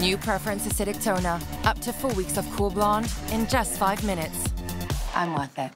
New Preference Acidic Toner. Up to 4 weeks of cool blonde in just 5 minutes. I'm worth it.